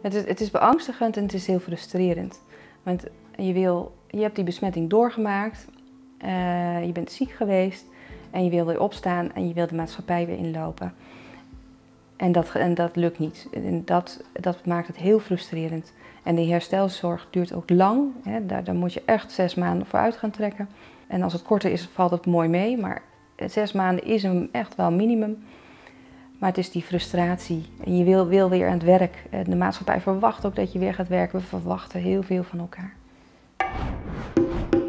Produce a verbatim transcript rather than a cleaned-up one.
Het is, het is beangstigend en het is heel frustrerend. Want je, wil, je hebt die besmetting doorgemaakt, uh, je bent ziek geweest en je wil weer opstaan en je wil de maatschappij weer inlopen. En dat, en dat lukt niet. En dat, dat maakt het heel frustrerend. En die herstelzorg duurt ook lang. Hè. Daar, daar moet je echt zes maanden voor uit gaan trekken. En als het korter is, valt het mooi mee. Maar zes maanden is een echt wel minimum. Maar het is die frustratie. En je wil, wil weer aan het werk. De maatschappij verwacht ook dat je weer gaat werken. We verwachten heel veel van elkaar.